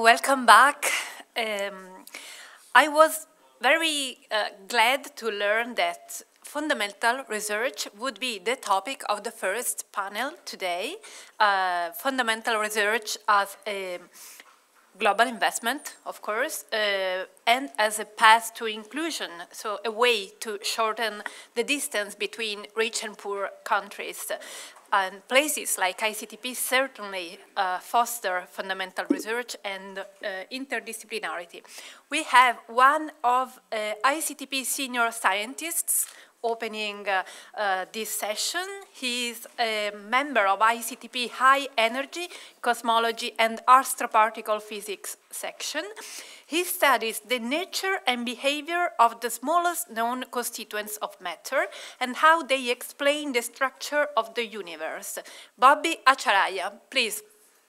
welcome back. I was very glad to learn that fundamental research would be the topic of the first panel today. Fundamental research as a global investment, of course, and as a path to inclusion, so a way to shorten the distance between rich and poor countries. And places like ICTP certainly foster fundamental research and interdisciplinarity. We have one of ICTP Senior Scientists opening this session. He's a member of ICTP High Energy, Cosmology and Astroparticle Physics section. He studies the nature and behavior of the smallest known constituents of matter and how they explain the structure of the universe. Bobby Acharya, please.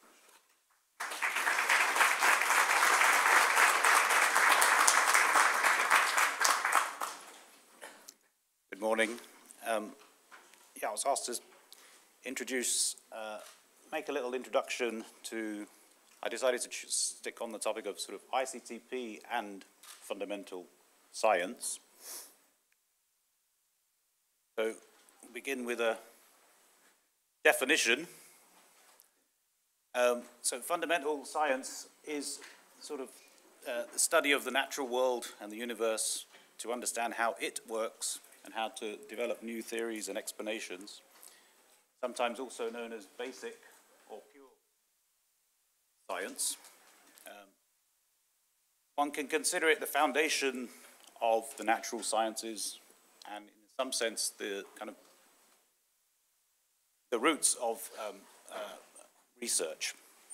Good morning. I was asked to introduce, make a little introduction to, I decided to stick on the topic of sort of ICTP and fundamental science. So we'll begin with a definition. So fundamental science is sort of the study of the natural world and the universe to understand how it works and how to develop new theories and explanations, sometimes also known as basic or pure science. One can consider it the foundation of the natural sciences and in some sense the kind of the roots of research.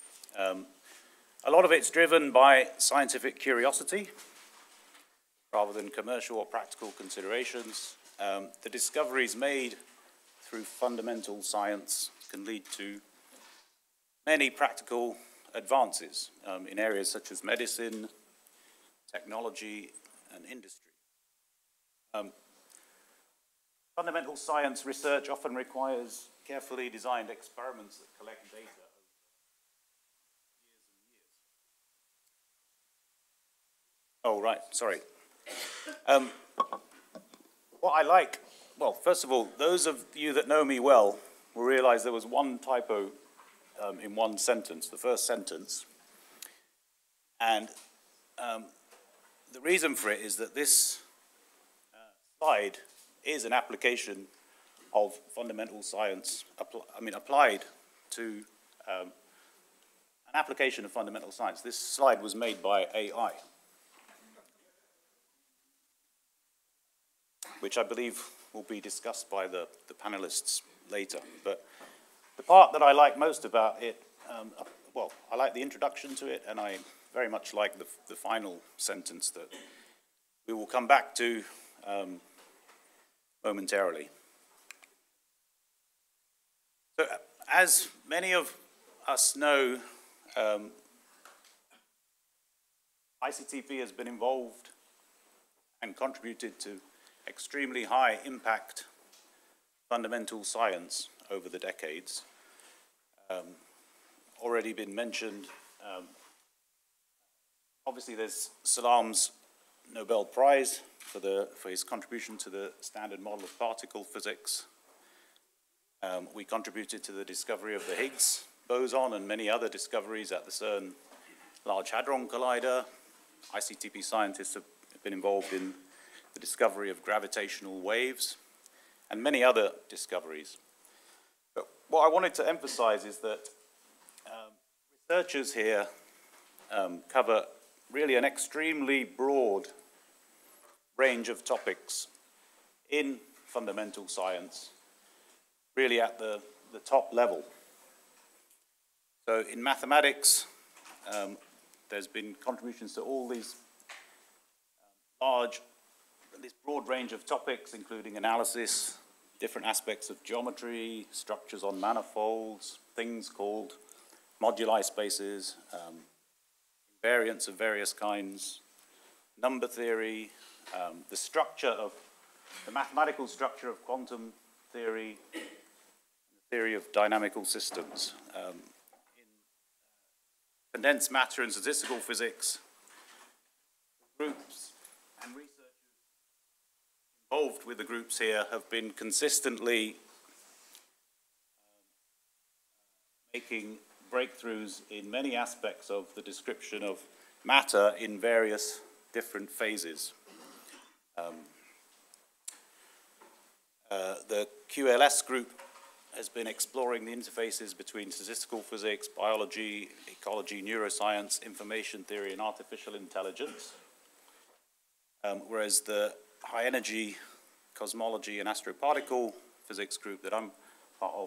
A lot of it's driven by scientific curiosity rather than commercial or practical considerations. The discoveries made through fundamental science can lead to many practical advances in areas such as medicine, technology, and industry. Fundamental science research often requires carefully designed experiments that collect data over years and years. Oh, right, sorry. What I like, well, first of all, those of you that know me well will realize there was one typo in one sentence, the first sentence. And the reason for it is that this slide is an application of fundamental science, applied to an application of fundamental science. This slide was made by AI, which I believe will be discussed by the panelists later. But the part that I like most about it, well, I like the introduction to it, and I very much like the final sentence that we will come back to momentarily. So, as many of us know, ICTP has been involved and contributed to extremely high impact fundamental science over the decades. Already been mentioned, obviously there's Salam's Nobel Prize for his contribution to the standard model of particle physics. We contributed to the discovery of the Higgs boson and many other discoveries at the CERN Large Hadron Collider. ICTP scientists have been involved in the discovery of gravitational waves, and many other discoveries. But what I wanted to emphasize is that researchers here cover really an extremely broad range of topics in fundamental science, really at the top level. So in mathematics, there's been contributions to all these this broad range of topics, including analysis, different aspects of geometry, structures on manifolds, things called moduli spaces, invariants of various kinds, number theory, the mathematical structure of quantum theory, the theory of dynamical systems. In condensed matter and statistical physics. Groups and researchers involved with the groups here have been consistently making breakthroughs in many aspects of the description of matter in various different phases. The QLS group has been exploring the interfaces between statistical physics, biology, ecology, neuroscience, information theory, and artificial intelligence. Whereas the high energy cosmology and astroparticle physics group that I'm part of,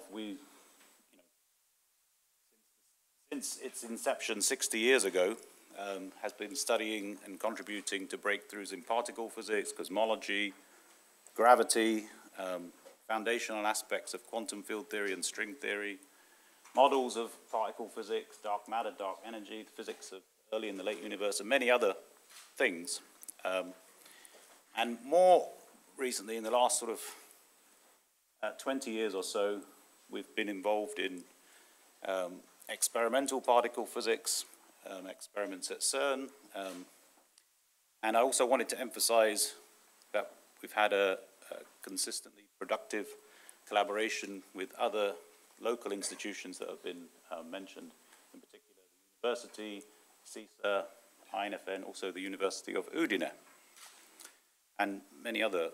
since its inception 60 years ago, has been studying and contributing to breakthroughs in particle physics, cosmology, gravity, foundational aspects of quantum field theory and string theory, models of particle physics, dark matter, dark energy, the physics of early and the late universe, and many other things. And more recently, in the last sort of 20 years or so, we've been involved in experimental particle physics, experiments at CERN, and I also wanted to emphasize that we've had a consistently productive collaboration with other local institutions that have been mentioned, in particular the university, CISA, INFN, also the University of Udine, and many other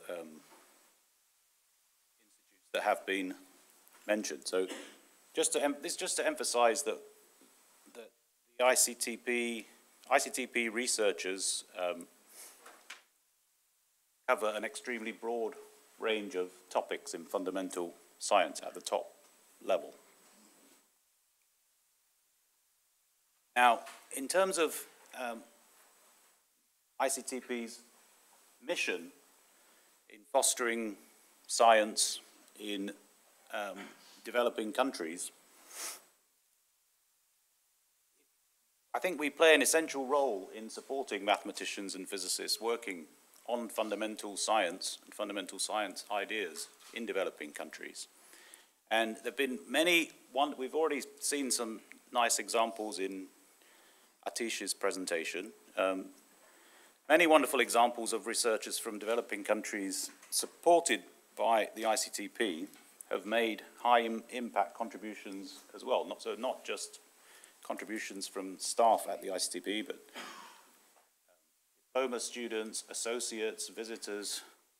institutes that have been mentioned. So just to emphasize that the ICTP researchers cover an extremely broad range of topics in fundamental science at the top level. Now, in terms of ICTP's mission in fostering science in developing countries, I think we play an essential role in supporting mathematicians and physicists working on fundamental science and fundamental science ideas in developing countries. And there have been we've already seen some nice examples in Atish's presentation. Many wonderful examples of researchers from developing countries supported by the ICTP have made high impact contributions as well. Not just contributions from staff at the ICTP, but diploma students, associates, visitors,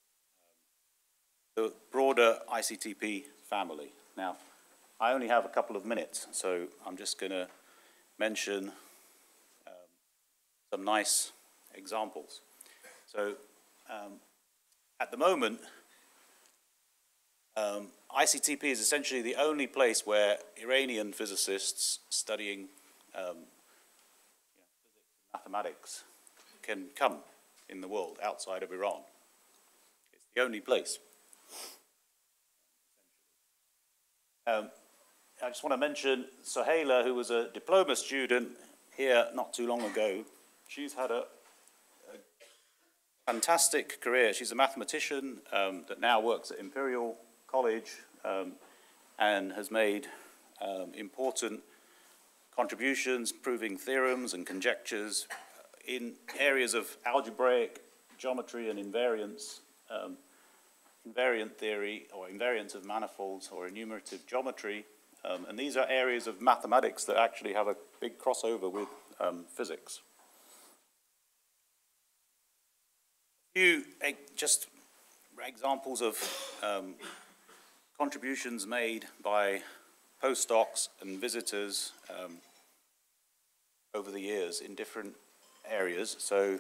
the broader ICTP family. Now, I only have a couple of minutes, so I'm just going to mention some nice examples. So, at the moment, ICTP is essentially the only place where Iranian physicists studying physics and mathematics can come in the world outside of Iran. It's the only place. I just want to mention Sohaila, who was a diploma student here not too long ago. She's had a fantastic career. She's a mathematician that now works at Imperial College and has made important contributions, proving theorems and conjectures in areas of algebraic geometry and invariance, invariant theory, or invariance of manifolds, or enumerative geometry. And these are areas of mathematics that actually have a big crossover with physics. A few just examples of contributions made by postdocs and visitors over the years in different areas. So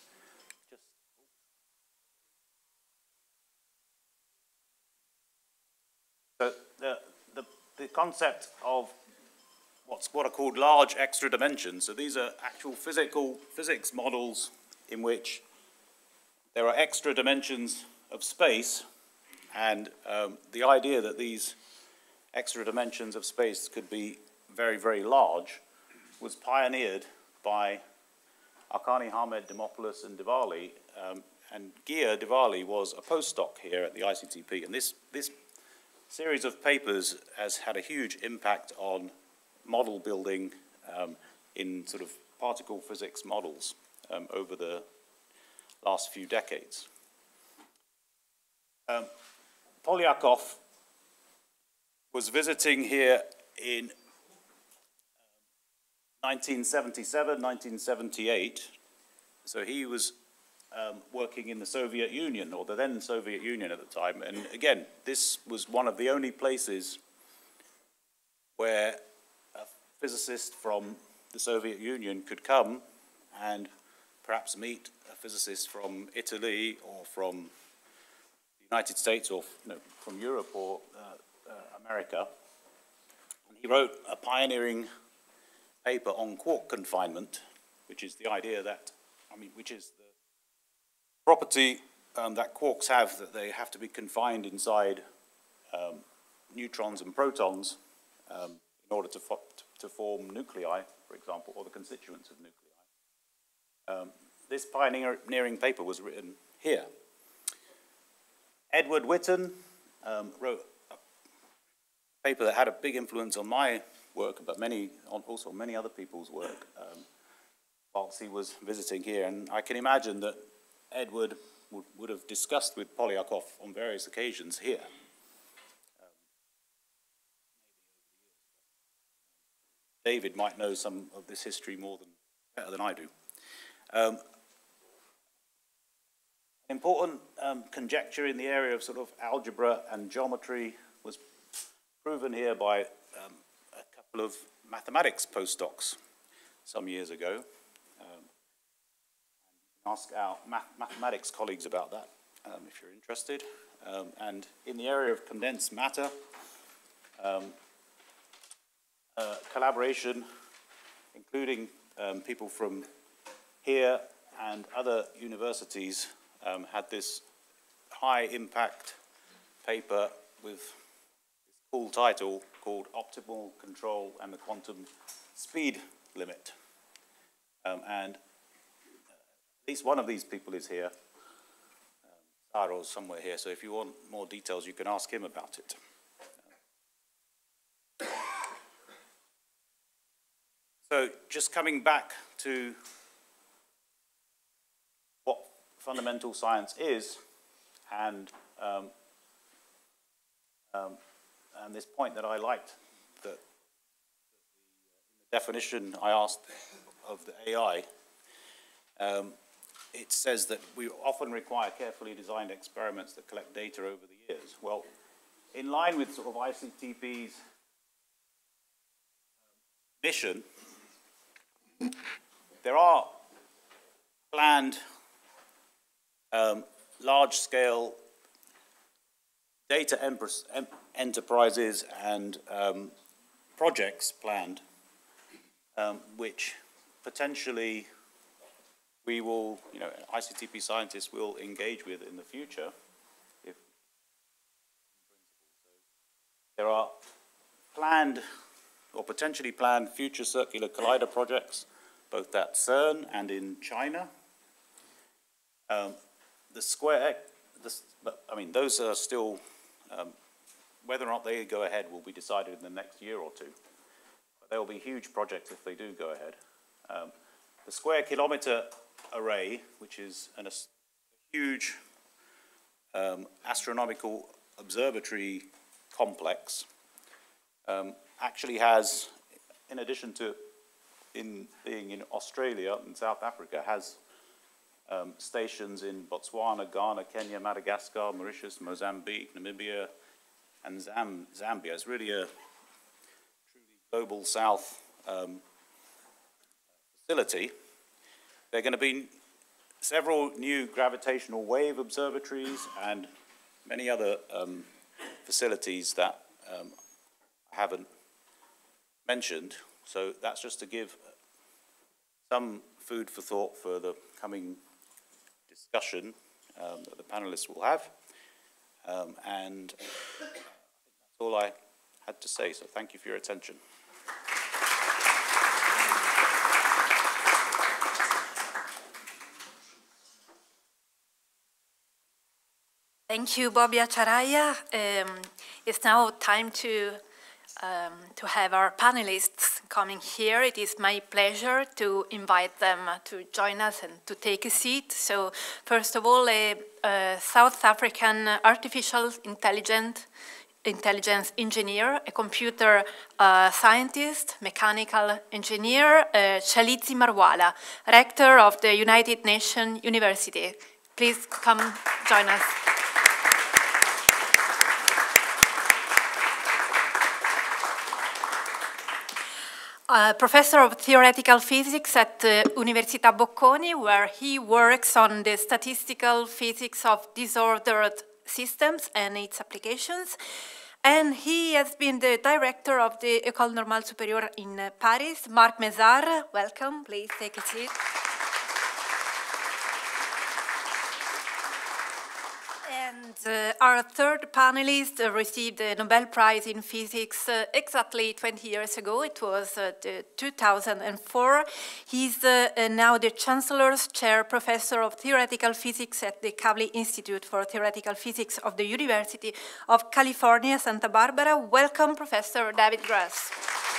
the concept of what are called large extra dimensions. So these are actual physics models in which there are extra dimensions of space, and the idea that these extra dimensions of space could be very, very large was pioneered by Arkani, Hamed, Dimopoulos, and Diwali. And Gia Diwali was a postdoc here at the ICTP. And this series of papers has had a huge impact on model building in sort of particle physics models over the last few decades. Polyakov was visiting here in 1977, 1978. So he was working in the Soviet Union, or the then Soviet Union at the time. And again, this was one of the only places where a physicist from the Soviet Union could come and perhaps meet a physicist from Italy or from the United States, or from Europe or America. And he wrote a pioneering paper on quark confinement, which is the idea that, which is the property that quarks have, that they have to be confined inside neutrons and protons in order to form nuclei, for example, or the constituents of nuclei. This pioneering paper was written here. Edward Witten wrote a paper that had a big influence on my work, but also many other people's work whilst he was visiting here. And I can imagine that Edward would have discussed with Polyakov on various occasions here. David might know some of this history better than I do. An important conjecture in the area of sort of algebra and geometry was proven here by a couple of mathematics postdocs some years ago. Ask our mathematics colleagues about that if you're interested. And in the area of condensed matter, collaboration, including people from here and other universities, had this high impact paper with this cool title called Optimal Control and the Quantum Speed Limit. And at least one of these people is here. Saro's somewhere here, so if you want more details, you can ask him about it. So just coming back to what fundamental science is, and this point that I liked, that the definition I asked of the AI, it says that we often require carefully designed experiments that collect data over the years. Well, in line with sort of ICTP's mission, there are planned large-scale data enterprises and projects planned, which potentially we will, ICTP scientists will engage with in the future. There are planned or potentially planned future circular collider projects, both at CERN and in China. Those are still, whether or not they go ahead will be decided in the next year or two. But there will be huge projects if they do go ahead. The square kilometre array, which is a huge astronomical observatory complex, actually has, in addition to being in Australia and South Africa, has stations in Botswana, Ghana, Kenya, Madagascar, Mauritius, Mozambique, Namibia, and Zambia. It's really a truly global south facility. There are going to be several new gravitational wave observatories and many other facilities that I haven't mentioned. So that's just to give some food for thought for the coming discussion that the panelists will have. And that's all I had to say, so thank you for your attention. Thank you, Bobby Acharya. It's now time to to have our panelists coming here. It is my pleasure to invite them to join us and to take a seat. So, first of all, a South African artificial intelligence engineer, a computer scientist, mechanical engineer, Tshilidzi Marwala, rector of the United Nations University. Please come join us. Professor of theoretical physics at Università Bocconi, where he works on the statistical physics of disordered systems and its applications. And he has been the director of the École Normale Supérieure in Paris. Marc Mézard, welcome, please take a seat. And our third panelist received the Nobel Prize in Physics exactly 20 years ago. It was 2004. He's now the Chancellor's Chair Professor of Theoretical Physics at the Kavli Institute for Theoretical Physics of the University of California, Santa Barbara. Welcome, Professor David Grass.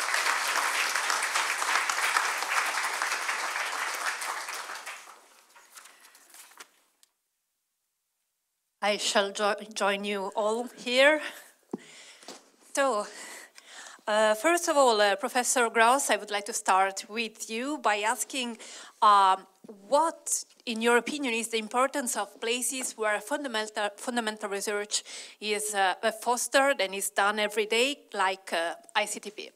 I shall join you all here. So, first of all, Professor Graus, I would like to start with you by asking what, in your opinion, is the importance of places where fundamental research is fostered and is done every day, like ICTP?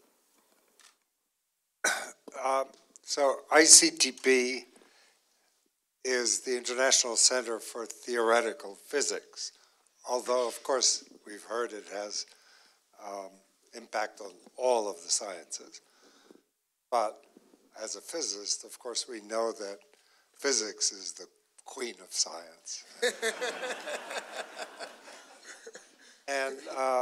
So ICTP is the International Center for Theoretical Physics, although, of course, we've heard it has impact on all of the sciences. But as a physicist, of course, we know that physics is the queen of science. And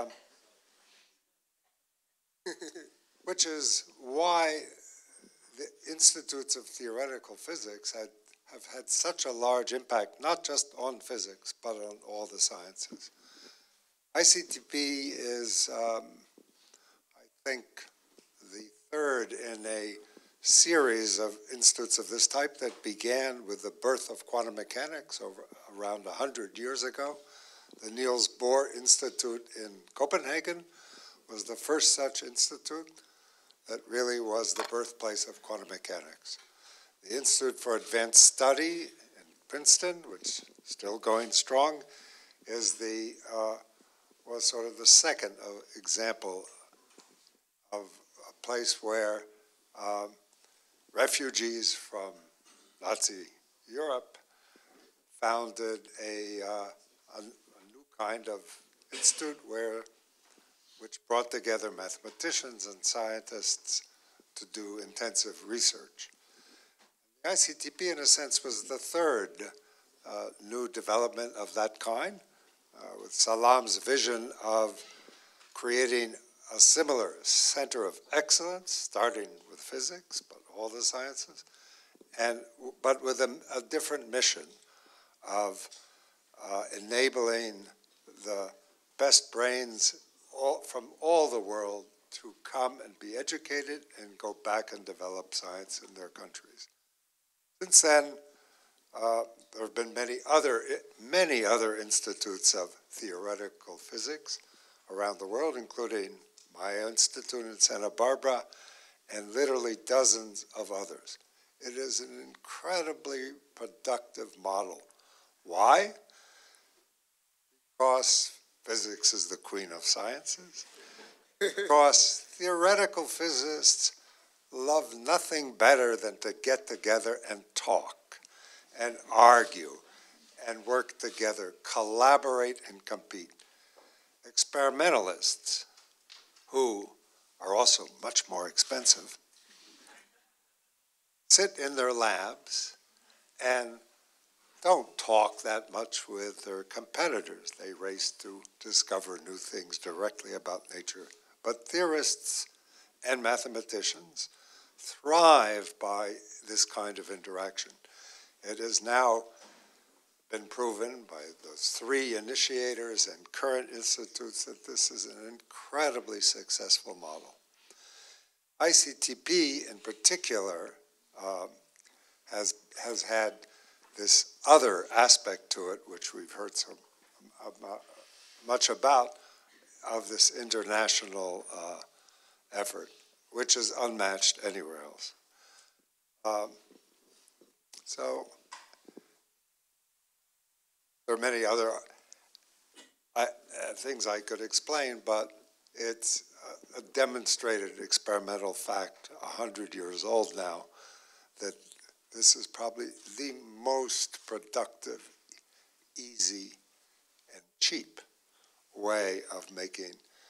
which is why the institutes of theoretical physics have had such a large impact, not just on physics, but on all the sciences. ICTP is, I think, the third in a series of institutes of this type that began with the birth of quantum mechanics around 100 years ago. The Niels Bohr Institute in Copenhagen was the first such institute that really was the birthplace of quantum mechanics. The Institute for Advanced Study in Princeton, which is still going strong, is was sort of the second example of a place where refugees from Nazi Europe founded a new kind of institute which brought together mathematicians and scientists to do intensive research. ICTP, in a sense, was the third new development of that kind, with Salam's vision of creating a similar center of excellence, starting with physics, but all the sciences, but with a different mission of enabling the best brains from all the world to come and be educated and go back and develop science in their countries. Since then, there have been many other institutes of theoretical physics around the world, including my institute in Santa Barbara, and literally dozens of others. It is an incredibly productive model. Why? Because physics is the queen of sciences. Because theoretical physicists love nothing better than to get together and talk and argue and work together, collaborate and compete. Experimentalists, who are also much more expensive, sit in their labs and don't talk that much with their competitors. They race to discover new things directly about nature. But theorists and mathematicians thrive by this kind of interaction. It has now been proven by those 3 initiators and current institutes that this is an incredibly successful model. ICTP in particular has had this other aspect to it, which we've heard so much about, of this international effort, which is unmatched anywhere else. So there are many other things I could explain, but it's a demonstrated experimental fact, 100 years old now, that this is probably the most productive, easy, and cheap way of making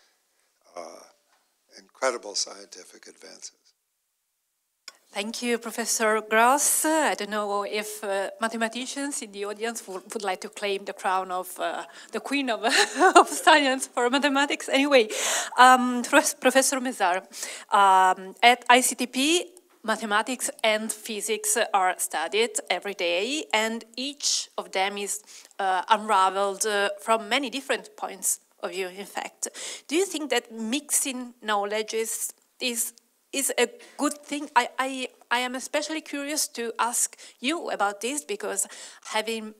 incredible scientific advances. Thank you, Professor Gross. I don't know if mathematicians in the audience would like to claim the crown of the queen of, of science for mathematics. Anyway, Professor Mézard, at ICTP, mathematics and physics are studied every day, and each of them is unraveled from many different points of view, in fact. Do you think that mixing knowledge is a good thing? I am especially curious to ask you about this, because having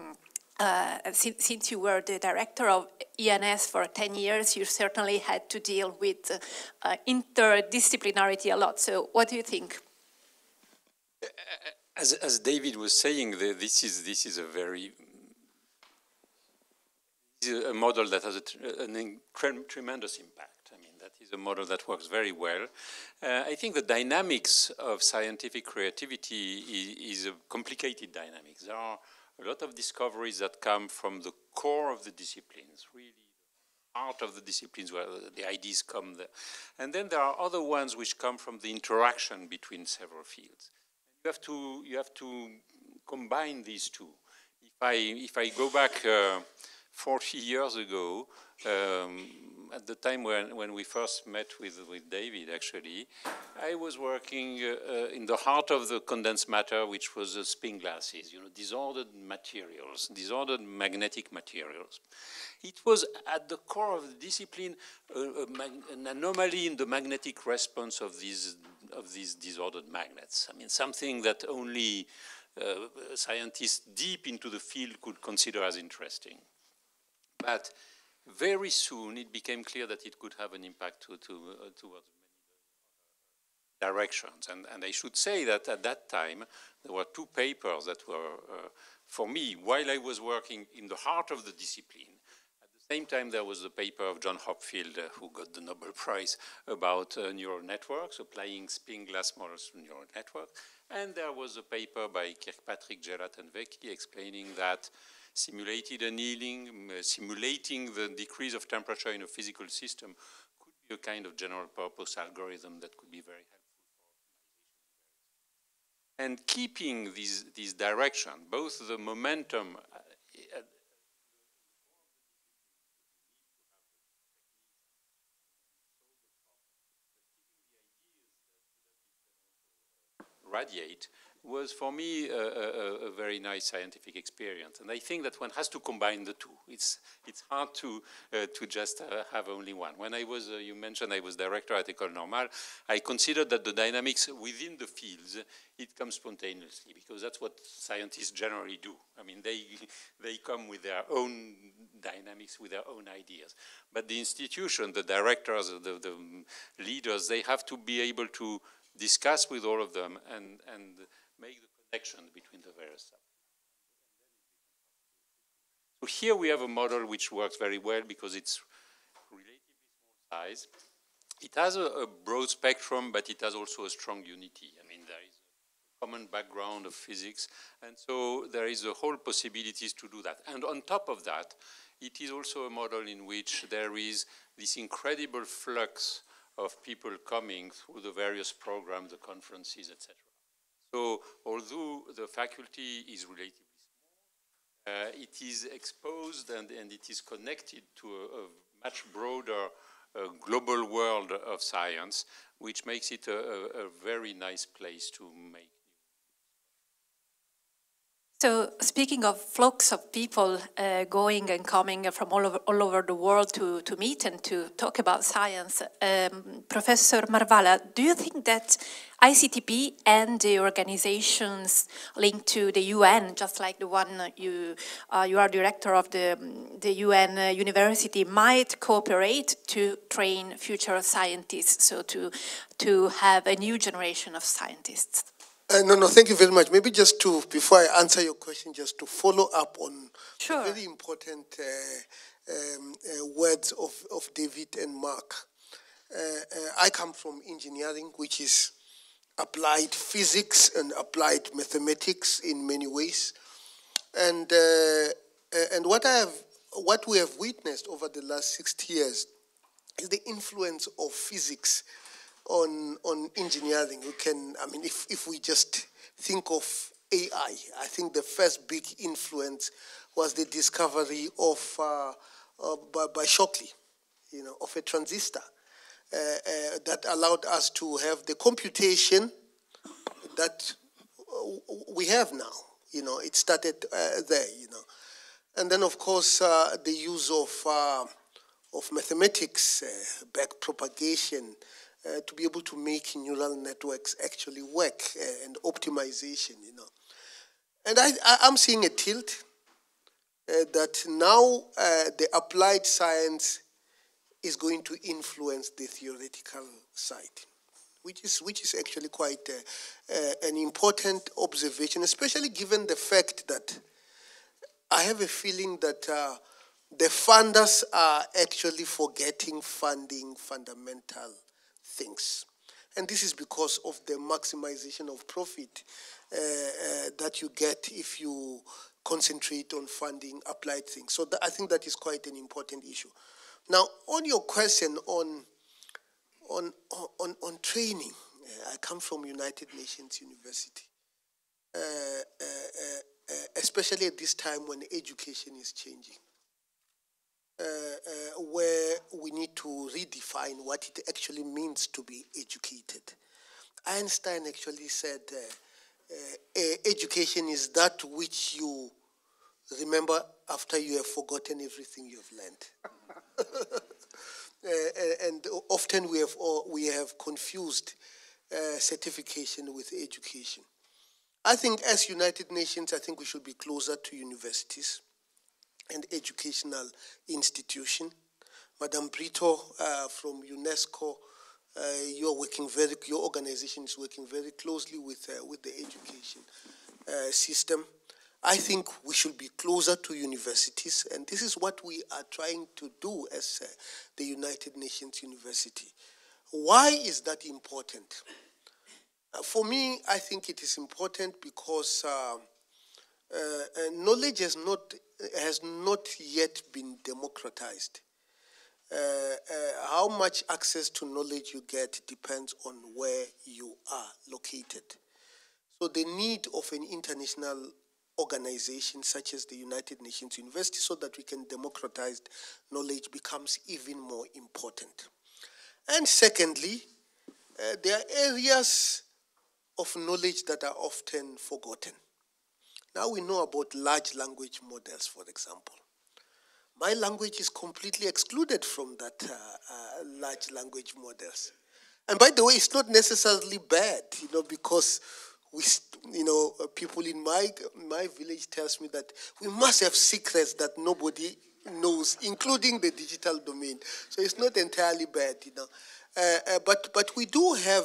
since you were the director of ENS for 10 years, you certainly had to deal with interdisciplinarity a lot. So what do you think? As David was saying, this is a very a model that has an tremendous impact. I mean, that is a model that works very well. I think the dynamics of scientific creativity is a complicated dynamics. There are a lot of discoveries that come from the core of the disciplines, really the heart of the disciplines where the ideas come there. And then there are other ones which come from the interaction between several fields. You have to combine these two. If I go back 40 years ago, at the time when we first met with David, actually, I was working in the heart of the condensed matter, which was spin glasses, disordered materials, disordered magnetic materials. It was at the core of the discipline an anomaly in the magnetic response of these disordered magnets. I mean, something that only scientists deep into the field could consider as interesting. But very soon it became clear that it could have an impact towards many directions. And I should say that at that time, there were 2 papers that were, for me, while I was working in the heart of the discipline, at the same time there was the paper of John Hopfield, who got the Nobel Prize, about neural networks, applying spin glass models to neural networks. And there was a paper by Kirkpatrick, Geraint, and Vecchi explaining that simulated annealing, simulating the decrease of temperature in a physical system could be a kind of general purpose algorithm that could be very helpful for. And keeping these direction, both the momentum, radiate, was for me a very nice scientific experience. And I think that one has to combine the two. It's hard to just have only one. When I was, you mentioned I was director at École Normale, I considered that the dynamics within the fields, it comes spontaneously, because that's what scientists generally do. I mean, they come with their own dynamics, with their own ideas. But the institution, the directors, the leaders, they have to be able to discuss with all of them and make the connection between the various subjects. So here we have a model which works very well because it's relatively small size. It has a broad spectrum, but it has also a strong unity. I mean, there is a common background of physics, and so there is a whole possibilities to do that. And on top of that, it is also a model in which there is this incredible flux of people coming through the various programs, the conferences, etc. So although the faculty is relatively small, it is exposed and it is connected to a much broader global world of science, which makes it a very nice place to make. So, speaking of flocks of people going and coming from all over the world to meet and to talk about science, Professor Marwala, do you think that ICTP and the organizations linked to the UN, just like the one you are director of the UN university, might cooperate to train future scientists, so to have a new generation of scientists? No, thank you very much. Maybe just to, before I answer your question, just to follow up on Sure. very important words of David and Marc. I come from engineering, which is applied physics and applied mathematics in many ways. And what we have witnessed over the last 60 years is the influence of physics on engineering. We can, I mean, if we just think of AI, I think the first big influence was the discovery of by Shockley, of a transistor that allowed us to have the computation that we have now. It started there. And then of course the use of mathematics, backpropagation, to be able to make neural networks actually work, and optimization, And I'm seeing a tilt that now the applied science is going to influence the theoretical side, which is actually quite an important observation, especially given the fact that I have a feeling that the funders are actually forgetting funding fundamental things. And this is because of the maximization of profit that you get if you concentrate on funding applied things. So I think that is quite an important issue. Now, on your question on training, I come from United Nations University, especially at this time when education is changing. Where we need to redefine what it actually means to be educated. Einstein actually said education is that which you remember after you have forgotten everything you have learned. And often we have confused certification with education. I think as United Nations, I think we should be closer to universities and educational institution. Madame Brito from UNESCO, your organization is working very closely with the education system. I think we should be closer to universities, and this is what we are trying to do as the United Nations University. Why is that important? For me, I think it is important because knowledge has not yet been democratized. How much access to knowledge you get depends on where you are located. So the need of an international organization such as the United Nations University so that we can democratize knowledge becomes even more important. And secondly, there are areas of knowledge that are often forgotten. Now we know about large language models, for example. My language is completely excluded from that large language models. And by the way, it's not necessarily bad, because people in my village tells me that we must have secrets that nobody knows, including the digital domain. So it's not entirely bad, But we do have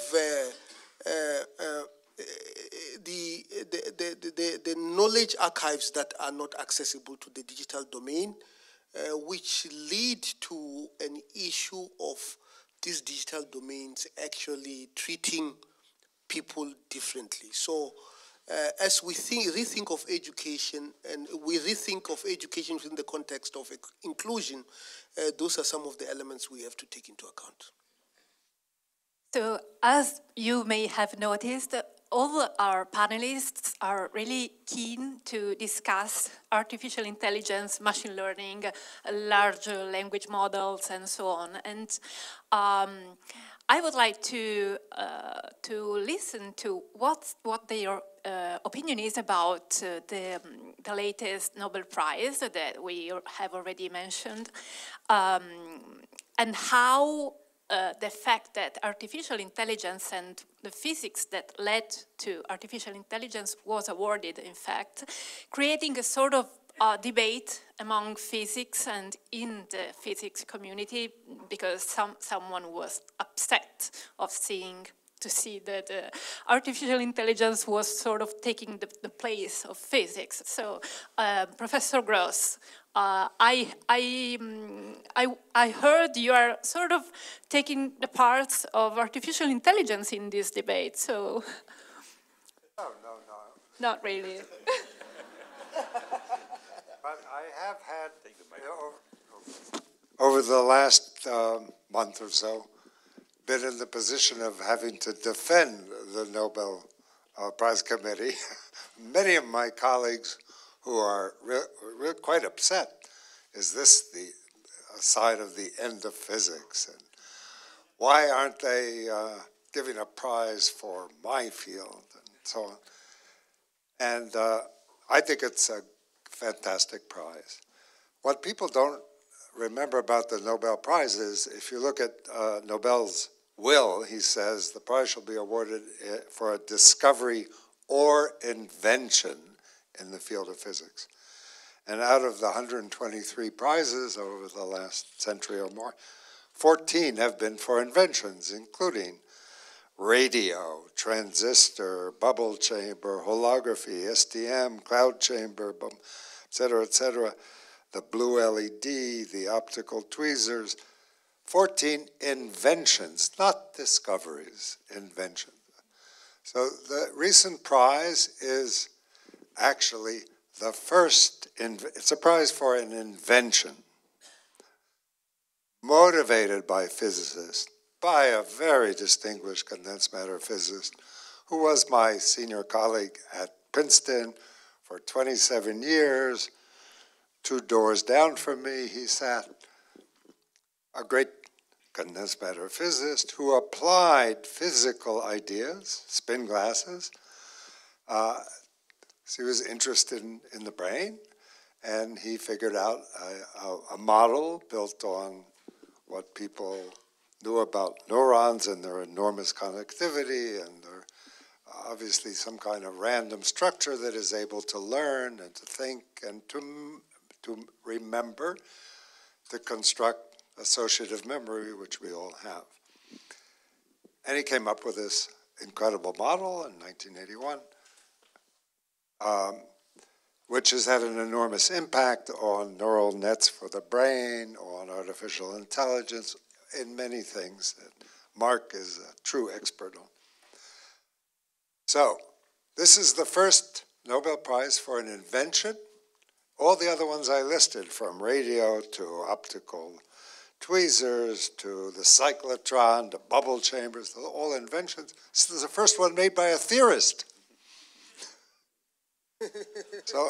the knowledge archives that are not accessible to the digital domain, which lead to an issue of these digital domains actually treating people differently. So as we rethink of education, and we rethink of education within the context of inclusion, those are some of the elements we have to take into account. So, as you may have noticed, all our panelists are really keen to discuss artificial intelligence, machine learning, large language models, and so on. And I would like to listen to what their opinion is about the latest Nobel Prize that we have already mentioned, and how the fact that artificial intelligence and the physics that led to artificial intelligence was awarded, in fact, creating a sort of debate among physics and in the physics community, because someone was upset of to see that artificial intelligence was sort of taking the place of physics. So, Professor Gross, I heard you are sort of taking the parts of artificial intelligence in this debate. So, No. not really. But I have had, over the last month or so, been in the position of having to defend the Nobel Prize Committee. Many of my colleagues who are quite upset, is this the side of the end of physics? And why aren't they giving a prize for my field and so on? And I think it's a fantastic prize. What people don't remember about the Nobel Prize is, if you look at Nobel's will, he says the prize shall be awarded for a discovery or invention in the field of physics. And out of the 123 prizes over the last century or more, 14 have been for inventions, including radio, transistor, bubble chamber, holography, STM, cloud chamber, et cetera, the blue LED, the optical tweezers. 14 inventions, not discoveries, inventions. So the recent prize is actually the first, it's a prize for an invention motivated by physicists, by a very distinguished condensed matter physicist who was my senior colleague at Princeton for 27 years. 2 doors down from me, he sat, a great condensed matter physicist who applied physical ideas, spin glasses. He was interested in the brain, and he figured out a model built on what people knew about neurons and their enormous connectivity and their obviously some kind of random structure that is able to learn and to think and to remember, to construct associative memory, which we all have. And he came up with this incredible model in 1981, which has had an enormous impact on neural nets for the brain, on artificial intelligence, in many things that Marc is a true expert on. So, this is the first Nobel Prize for an invention. All the other ones I listed, from radio to optical tweezers to the cyclotron to bubble chambers, all inventions. This is the first one made by a theorist. So,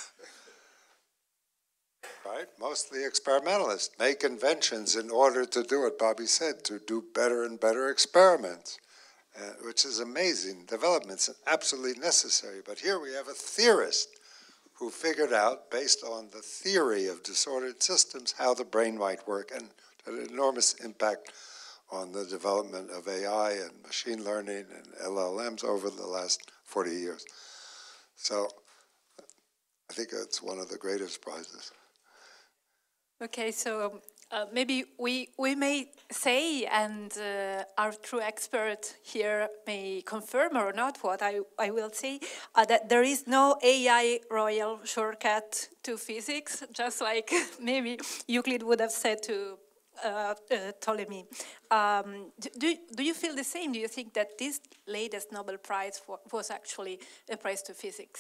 right, mostly experimentalists make inventions in order to do what Bobby said, to do better and better experiments, which is amazing developments and absolutely necessary. But here we have a theorist who figured out, based on the theory of disordered systems, how the brain might work, and had an enormous impact on the development of AI and machine learning and LLMs over the last 40 years. So I think it's one of the greatest prizes. Okay, so maybe we may say, and our true expert here may confirm or not what I will say, that there is no AI royal shortcut to physics, just like maybe Euclid would have said to Ptolemy. Do you feel the same? Do you think that this latest Nobel Prize was actually a prize to physics?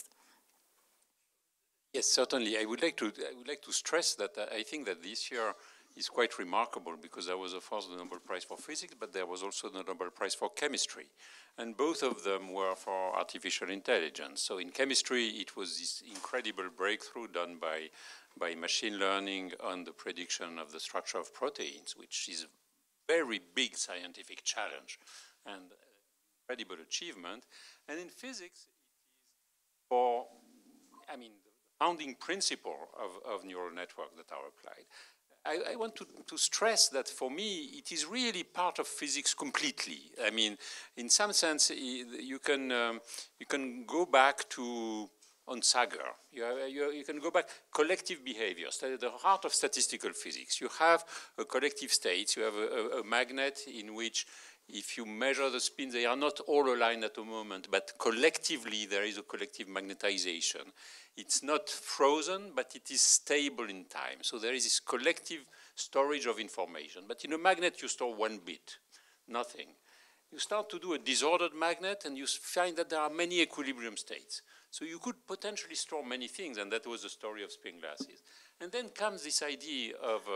Yes, certainly. I would like to stress that I think that this year is quite remarkable, because there was, of course, the Nobel Prize for Physics, but there was also the Nobel Prize for Chemistry. And both of them were for artificial intelligence. So in chemistry, it was this incredible breakthrough done by machine learning on the prediction of the structure of proteins, which is very big scientific challenge and incredible achievement. And in physics, it is for, I mean, the founding principle of neural networks that are applied. I want to stress that for me, it is really part of physics completely. I mean, in some sense, you can go back to Onsager. You can go back, collective behavior, the heart of statistical physics. You have a collective state, you have a magnet in which if you measure the spin, they are not all aligned at the moment, but collectively there is a collective magnetization. It's not frozen, but it is stable in time. So there is this collective storage of information. But in a magnet, you store 1 bit, nothing. You start to do a disordered magnet, and you find that there are many equilibrium states. So you could potentially store many things, and that was the story of spin glasses. And then comes this idea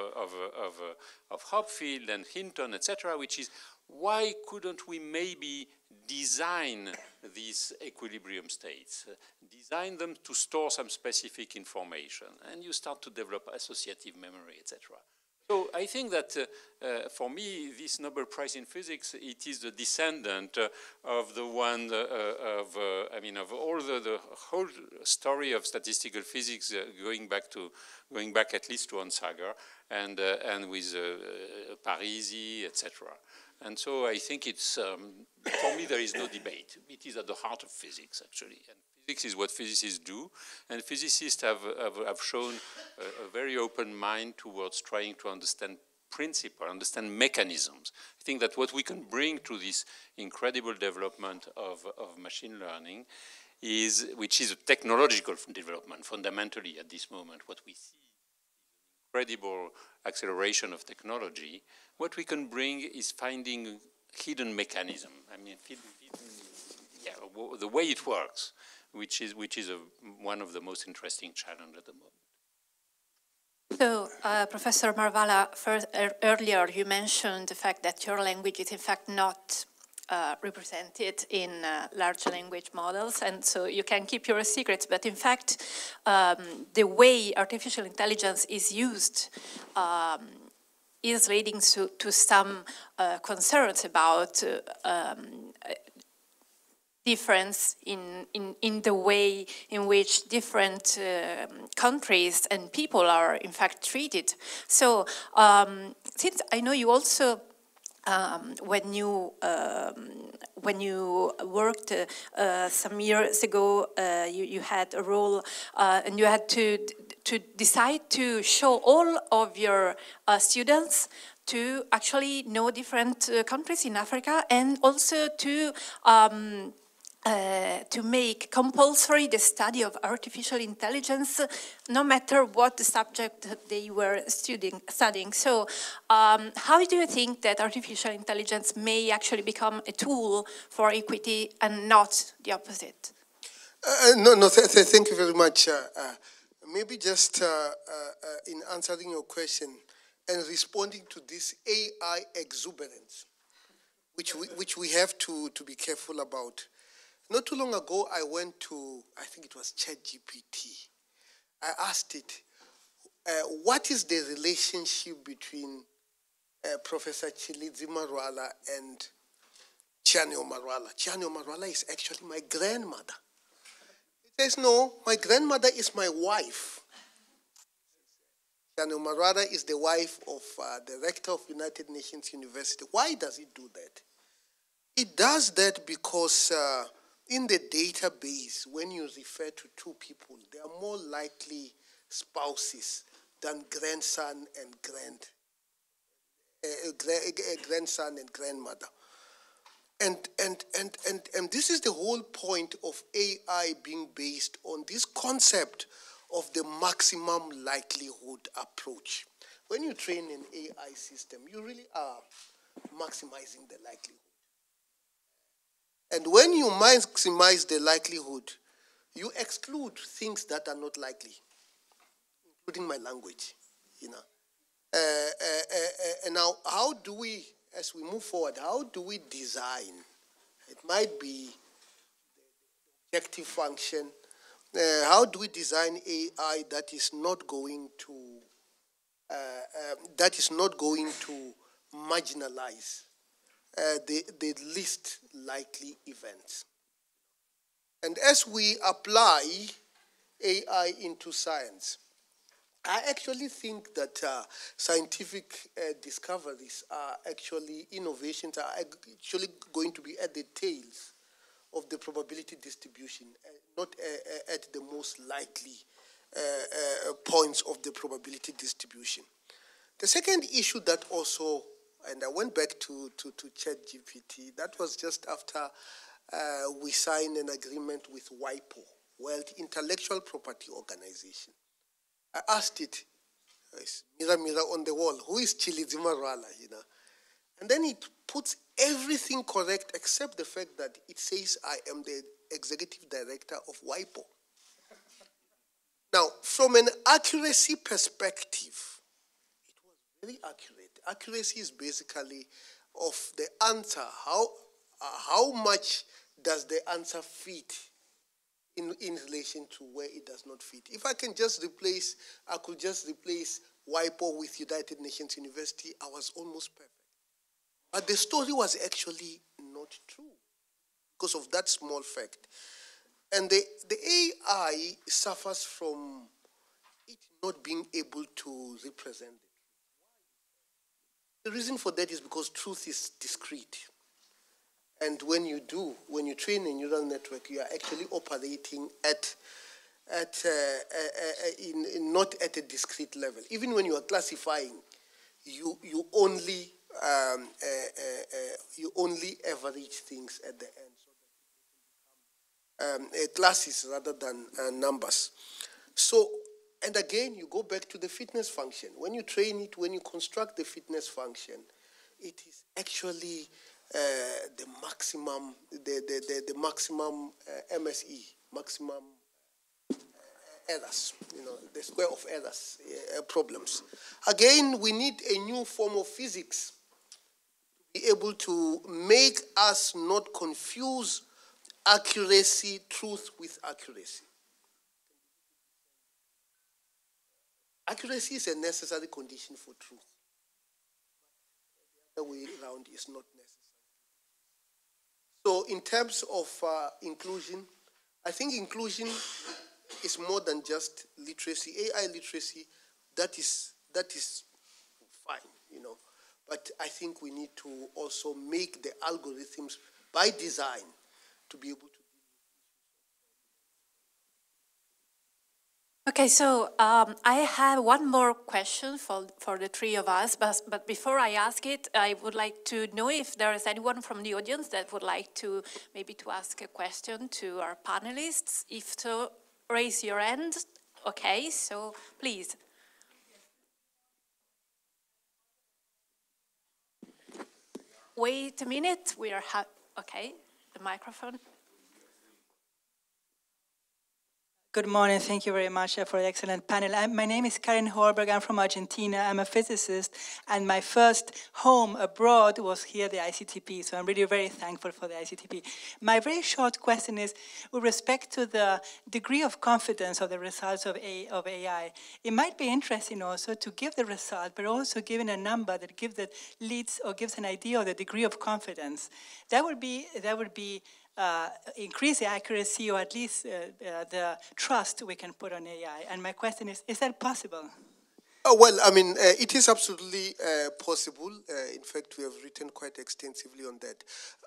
of Hopfield and Hinton, etc., which is, why couldn't we maybe design these equilibrium states, design them to store some specific information, and you start to develop associative memory, etc. So I think that for me, this Nobel Prize in Physics, it is the descendant of the one of all the whole story of statistical physics going back at least to Onsager and with Parisi, etc. And so I think it's, for me, there is no debate. It is at the heart of physics, actually. And physics is what physicists do. And physicists have shown a very open mind towards trying to understand principles, understand mechanisms. I think that what we can bring to this incredible development of machine learning is, which is a technological development, fundamentally at this moment, what we see incredible acceleration of technology. What we can bring is finding hidden mechanism. I mean, the way it works, which is one of the most interesting challenges at the moment. So, Professor Marwala, earlier you mentioned the fact that your language is in fact not represented in large language models, and so you can keep your secrets, but in fact, the way artificial intelligence is used is leading to some concerns about difference in the way in which different countries and people are in fact treated. So since I know you also when you worked some years ago, you had a role and you had to decide to show all of your students to actually know different countries in Africa, and also to make compulsory the study of artificial intelligence, no matter what the subject they were studying. So how do you think that artificial intelligence may actually become a tool for equity and not the opposite? Thank you very much. Maybe just in answering your question and responding to this AI exuberance, which we have to be careful about. Not too long ago, I went to, I think it was ChatGPT. I asked it, what is the relationship between Professor Tshilidzi Marwala and Bocconi Marwala? Bocconi Marwala is actually my grandmother. It says, no, my grandmother is my wife. Bocconi Marwala is the wife of the rector of United Nations University. Why does it do that? It does that because in the database, when you refer to two people, they are more likely spouses than grandson and grandmother. And this is the whole point of AI being based on this concept of the maximum likelihood approach. When you train an AI system, you really are maximizing the likelihood. And when you maximize the likelihood, you exclude things that are not likely, including my language, you know. And now, how do we, as we move forward, how do we design? It might be the objective function. How do we design AI that is not going to marginalize the least likely events. And as we apply AI into science, I actually think that scientific discoveries are actually, innovations are actually going to be at the tails of the probability distribution, not at the most likely points of the probability distribution. The second issue that also, and I went back to ChatGPT, that was just after we signed an agreement with WIPO, World Intellectual Property Organization. I asked it, mirror, mirror on the wall, who is Tshilidzi Marwala, And then it puts everything correct except the fact that it says I am the executive director of WIPO. Now, from an accuracy perspective, it was very accurate. Accuracy is basically of the answer. How much does the answer fit in relation to where it does not fit? If I could just replace WIPO with United Nations University, I was almost perfect. But the story was actually not true because of that small fact. And the AI suffers from it not being able to represent it. The reason for that is because truth is discrete. And when you train a neural network, you are actually operating not at a discrete level. Even when you are classifying, you only average things at the end, so that classes rather than numbers. So, and again, you go back to the fitness function. When you train it, when you construct the fitness function, it is actually the maximum MSE, maximum errors, the square of errors problems. Again, we need a new form of physics to be able to make us not confuse accuracy, truth with accuracy. Accuracy is a necessary condition for truth. The other way around is not necessary. So in terms of inclusion, I think inclusion is more than just literacy. AI literacy, that is fine, But I think we need to also make the algorithms by design to be able to. Okay, so I have one more question for the three of us, but before I ask it, I would like to know if there is anyone from the audience that would like to ask a question to our panelists. If so, raise your hand. Okay, so please. Wait a minute, okay, the microphone. Good morning. Thank you very much for the excellent panel. My name is Karen Horberg. I'm from Argentina. I'm a physicist, and my first home abroad was here at the ICTP, so I'm really very thankful for the ICTP. My very short question is, with respect to the degree of confidence of the results of AI, it might be interesting also to give the result, but also giving a number that leads or gives an idea of the degree of confidence. That would be increase the accuracy or at least the trust we can put on AI. And my question is that possible? Oh, well, I mean, it is absolutely possible. In fact, we have written quite extensively on that.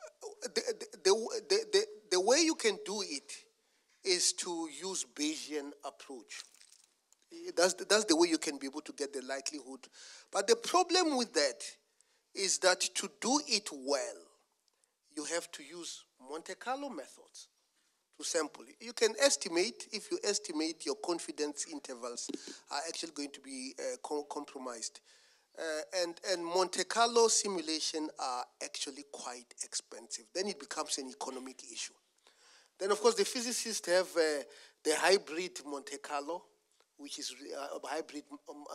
The way you can do it is to use Bayesian approach. That's the way you can be able to get the likelihood. But the problem with that is that to do it well, you have to use Monte Carlo methods to sample it. You can estimate, if you estimate your confidence intervals are actually going to be compromised. And Monte Carlo simulation are actually quite expensive. Then it becomes an economic issue. Then, of course, the physicists have the hybrid Monte Carlo, which is hybrid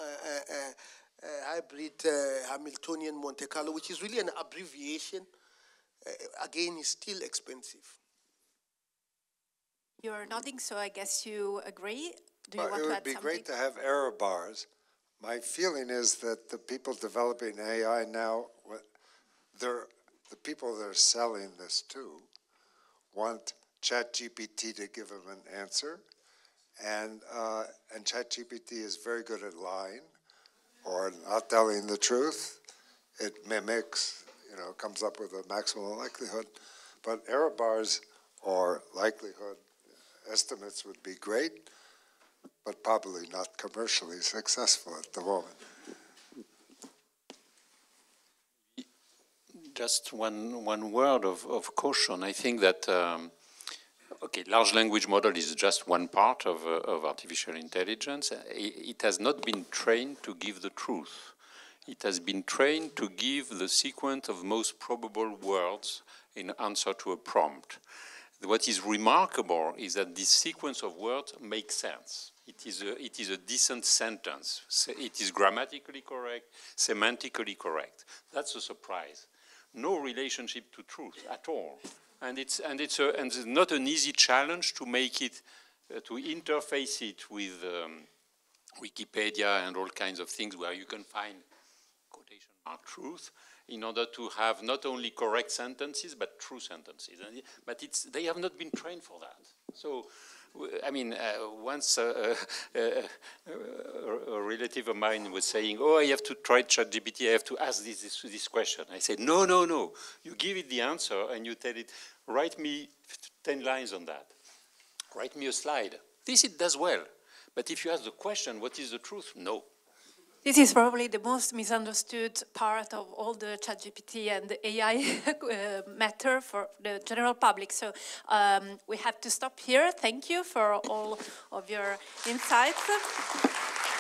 Hamiltonian Monte Carlo, which is really an abbreviation. Again, is still expensive. You're nodding, so I guess you agree. Do you want to add something? It would be great to have error bars my feeling is that the people developing AI now, the people that are selling this to, want ChatGPT to give them an answer, and ChatGPT is very good at lying or not telling the truth. It mimics, comes up with a maximum likelihood, but error bars or likelihood estimates would be great, but probably not commercially successful at the moment. Just one word of caution. I think that, large language model is just one part of artificial intelligence. It has not been trained to give the truth. It has been trained to give the sequence of most probable words in answer to a prompt. What is remarkable is that this sequence of words makes sense. It is a decent sentence. It is grammatically correct, semantically correct. That's a surprise. No relationship to truth at all. And it's not an easy challenge to make it, to interface it with Wikipedia and all kinds of things where you can find quotation mark truth in order to have not only correct sentences but true sentences. But they have not been trained for that. So, I mean, once a relative of mine was saying, "Oh, I have to try ChatGPT, I have to ask this question." I said, no. You give it the answer and you tell it, write me 10 lines on that. Write me a slide. This it does well. But if you ask the question, what is the truth? No. This is probably the most misunderstood part of all the ChatGPT and the AI matter for the general public. So we have to stop here. Thank you for all of your insights.